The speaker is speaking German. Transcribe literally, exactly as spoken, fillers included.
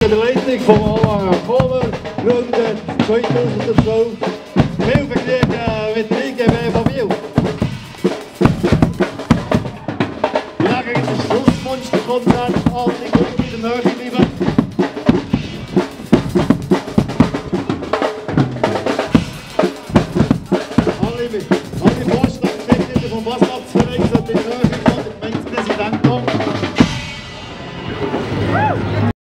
De Leitung von Alain Kohler, Runde zweitausendzwölf. Hilfe gekriegt äh, mit der I G W von Biel. Nachher gibt es ein Schlussmonsterkonzert, alle gut in der Nähe bleiben. Alle, alle Vorstellungsmitglieder vom Basketball.